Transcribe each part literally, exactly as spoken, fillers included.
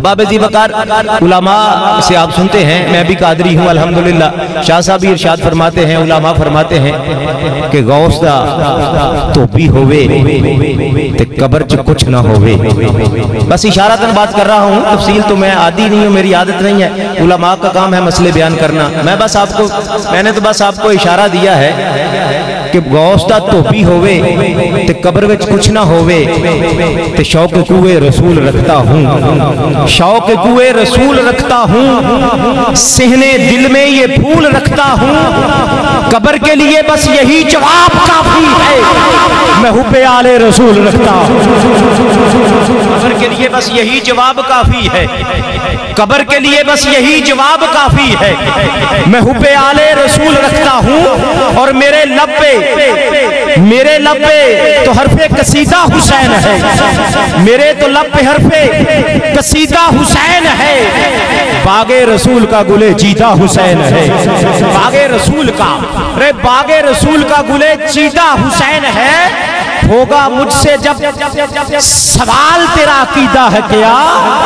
अहबाब ज़ी वक़ार उलमा से आप सुनते हैं, मैं भी कादरी हूँ अल्हम्दुलिल्लाह। शाह साहब भी इरशाद फरमाते हैं, उलमा फरमाते हैं कि गौस दा तो भी होवे ते कब्र च कुछ ना होवे। बस इशारतन बात कर रहा हूँ, तफसील तो मैं आदी नहीं हूँ, मेरी आदत नहीं है। उलमा का काम है मसले बयान करना। मैं बस आपको मैंने तो बस आपको इशारा दिया है कि गौस दा तो भी होवे ते कब्र विच कुछ ना होवे ते शौक कुए रसूल रखता हूँ, शौक कुए रसूल रखता हूँ, सहने दिल में ये फूल रखता हूँ। कब्र के लिए बस यही जवाब काफी है, मैं हुब्बे आले रसूल रखता हूँ। कब्र के लिए बस यही जवाब काफी है, कब्र के लिए बस यही जवाब काफी है, मैं हुब्बे आले रसूल रखता हूँ। और मेरे लब पे मेरे लब पे तो हरफे कसीदा हुसैन है, मेरे तो लब पे हरफे कसीदा हुसैन है। बागे रसूल का गुले चीता हुसैन है, बागे रसूल का रे बागे रसूल का गुले चीता हुसैन है। होगा मुझसे जब सवाल तेरा अकीदा है क्या,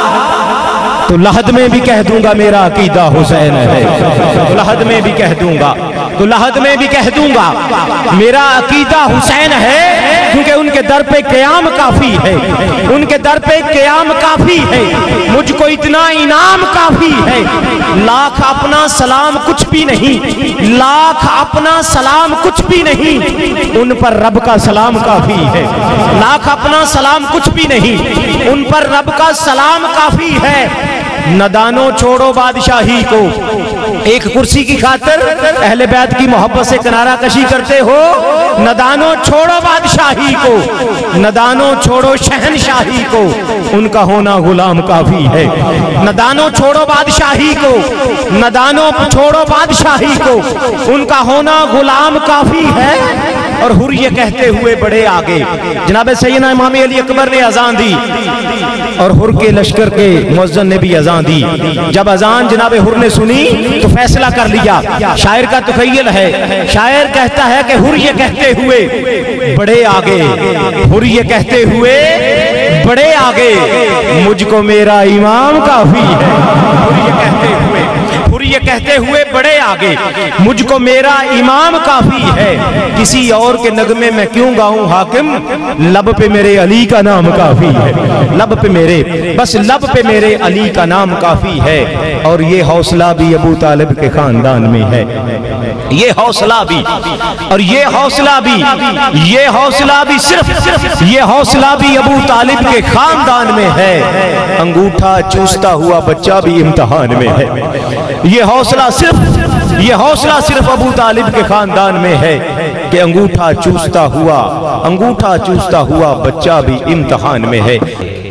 तो लहद में भी कह दूंगा मेरा अकीदा हुसैन है, तो लहद में भी कह दूंगा तो लहद में भी कह दूंगा मेरा अकीदा हुसैन है। क्योंकि उनके दर पे क़याम काफी है, उनके दर पे क़याम काफी है, मुझको इतना इनाम काफी है। लाख अपना सलाम कुछ भी नहीं, लाख अपना सलाम कुछ भी नहीं, उन पर रब का सलाम काफी है। लाख अपना सलाम कुछ भी नहीं, उन पर रब का सलाम काफी है। नदानो छोड़ो बादशाही को, एक कुर्सी की खातिर अहले बैत की मोहब्बत से किनारा कशी करते हो। नदानो छोड़ो बादशाही को, नदानो छोड़ो शहनशाही को, उनका होना गुलाम काफी है। नदानो छोड़ो बादशाही को, नदानो छोड़ो बादशाही को, उनका होना गुलाम काफी है। और हुर ये कहते हुए बड़े आगे, जनाब सैयदना इमाम अली अकबर ने अजान दी और हुर के लश्कर के मुअज्जिन ने भी अजान दी। जब अजान जनाब हुर ने सुनी तो फैसला कर लिया। शायर का तुखय्यल है, शायर कहता है कि हुर ये कहते हुए बड़े आगे, हुर ये कहते हुए बड़े आगे, मुझको मेरा इमाम काफी है। हुर ये कहते हुए हुर ये कहते हुए बड़े आगे, मुझको मेरा इमाम काफी है। किसी और के नगमे में क्यों गाऊं हाकिम, लब पे मेरे अली का नाम काफी है। लब पे मेरे बस लब पे मेरे अली का नाम काफी है। और ये हौसला भी अबू तालिब के खानदान में है, ये हौसला भी और ये हौसला भी ये हौसला भी सिर्फ ये हौसला भी अबू तालिब के खानदान में है। अंगूठा चूसता हुआ बच्चा भी इम्तिहान में है। ये हौसला सिर्फ ये हौसला सिर्फ अबू तालिब के खानदान में है कि अंगूठा चूसता हुआ अंगूठा चूसता हुआ बच्चा भी इम्तिहान में है।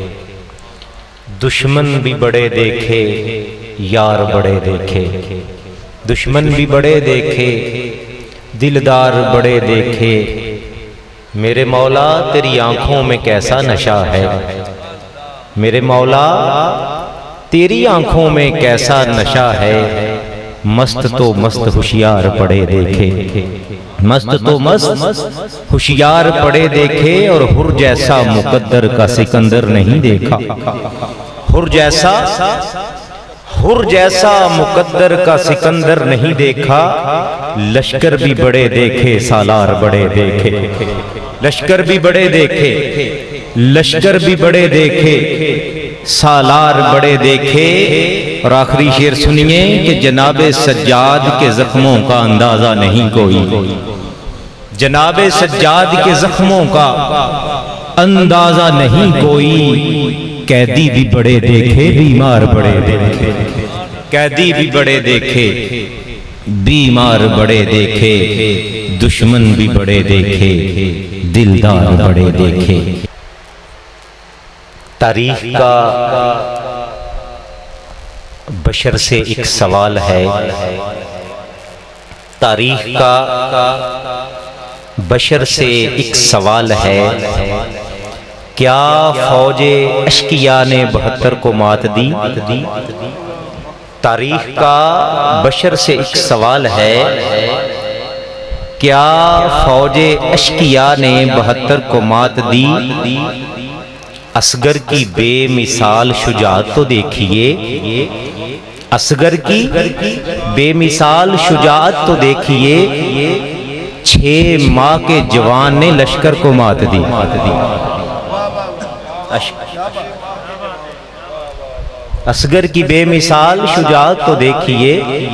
दुश्मन भी बड़े देखे, यार बड़े देखे, दुश्मन भी बड़े देखे, दिलदार बड़े देखे। मेरे मौला तेरी आंखों में कैसा नशा है, मेरे मौला तेरी आंखों में कैसा नशा है। मस्त तो मस्त होशियार पड़े देखे, मस्त तो मस्त होशियार पड़े देखे। और हुर जैसा मुकद्दर का सिकंदर नहीं देखा, हुर जैसा हुर जैसा मुकद्दर का सिकंदर नहीं देखा। लश्कर भी बड़े देखे, सालार बड़े देखे, लश्कर भी बड़े देखे, लश्कर भी बड़े देखे, सालार बड़े देखे। और आखिरी शेर सुनिए कि जनाबे सज्जाद के जख्मों का अंदाजा नहीं कोई, जनाबे सज्जाद के जख्मों का अंदाजा नहीं कोई। कैदी भी बड़े देखे, बीमार बड़े देखे, कैदी भी बड़े देखे, बीमार बड़े देखे। दुश्मन भी बड़े देखे, दिलदार बड़े देखे। तारीख का बशर से एक सवाल है, तारीख का बशर से एक सवाल है। क्या फौजे अश्किया ने बहत्तर को मात दी? तारीख का बशर से एक सवाल है, क्या फौजे अश्किया ने बहत्तर को मात दी? असगर की बेमिसाल शुजाअत तो देखिए, असगर की बेमिसाल शुजाअत तो देखिए, छह माह के जवान ने लश्कर को मात दी। असगर की बेमिसाल शुजाअत तो देखिए,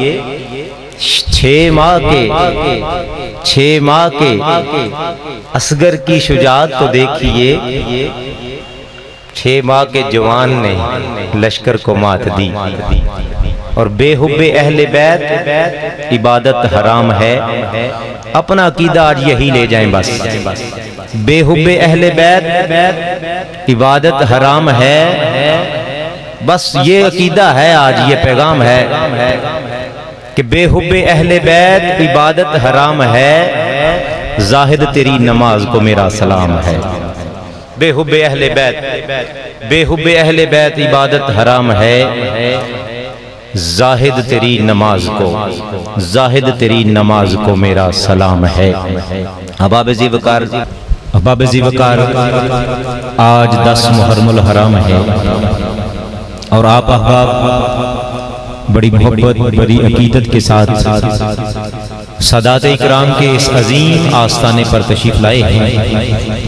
छह माह के छह माह के असगर की शुजाअत तो देखिए, छह माह के जवान ने लश्कर को मात दी। और बेहुब्बे अहले बैत इबादत हराम है, अपना अकीदा आज यही ले जाएं बस। बेहुब्बे अहले बैत इबादत हराम है, बस ये अकीदा है, आज ये पैगाम है कि बेहुब्बे अहले बैत इबादत हराम है, जाहिद तेरी नमाज को मेरा सलाम है। बेहुब्बे अहले बैत बेहुब्बे अहले बैत इबादत हराम है, जाहिद तेरी नमाज को जाहिद तेरी नमाज को मेरा सलाम है। अहबाब ज़ीवकार अहबाब ज़ीवकार आज दस मुहर्रमुल हराम है और आप अहबाब बड़ी मोहब्बत बड़ी अकीदत के साथ सादात इकराम के इस अजीम आस्थाने पर तशरीफ लाए हैं।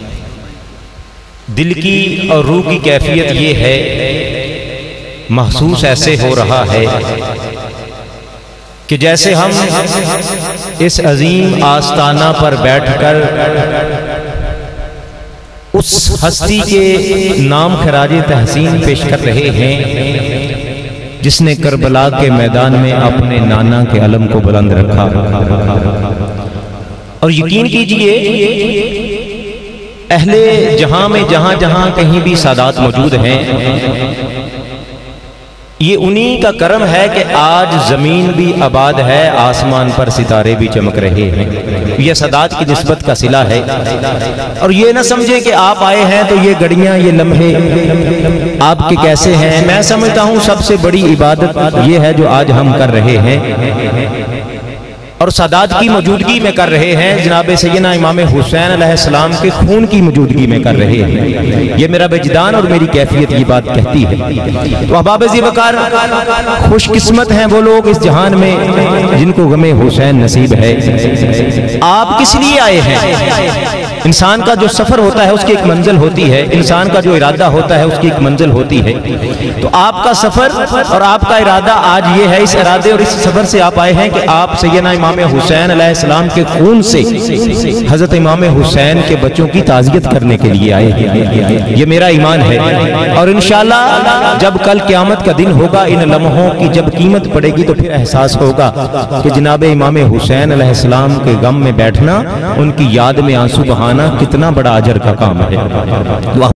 दिल की और रूह की कैफियत ये है, महसूस ऐसे हो रहा है कि जैसे हम इस अजीम आस्थाना पर बैठकर उस हस्ती के नाम खराजे तहसीन पेश कर रहे हैं जिसने करबला के मैदान में अपने नाना के अलम को बुलंद रखा। और यकीन कीजिए, अहले जहां में जहां जहां कहीं भी सादात मौजूद हैं, ये उन्हीं का करम है कि आज जमीन भी आबाद है, आसमान पर सितारे भी चमक रहे हैं। ये सादात की निस्बत का सिला है। और ये ना समझे कि आप आए हैं तो ये घड़ियां ये लम्हे आपके कैसे हैं। मैं समझता हूं सबसे बड़ी इबादत ये है जो आज हम कर रहे हैं और सादात की मौजूदगी में कर रहे हैं, जनाब सैयदना इमाम हुसैन अलैहिस्सलाम के खून की मौजूदगी में कर रहे हैं। ये मेरा वजदान और मेरी कैफियत ये बात कहती है। तो अहबाब ज़ीवकार, खुशकिस्मत हैं वो लोग इस जहान में जिनको गमे हुसैन नसीब है। आप किस लिए आए हैं? इंसान का जो सफर होता है उसकी एक मंजिल होती है, इंसान का जो इरादा होता है उसकी एक मंजिल होती है। तो आपका सफर और आपका इरादा आज ये है, इस इरादे और इस सफर से आप आए हैं कि आप सैयदना इमाम हुसैन अलैहिस्सलाम के खून से हजरत इमाम हुसैन के बच्चों की ताज़ियत करने के लिए आए हैं। ये मेरा ईमान है। और इंशाअल्लाह जब कल क़यामत का दिन होगा, इन लम्हों की जब कीमत पड़ेगी तो फिर एहसास होगा कि जनाब इमाम हुसैन अलैहिस्सलाम के गम में बैठना, उनकी याद में आंसू बहाना कितना बड़ा अजर का काम है।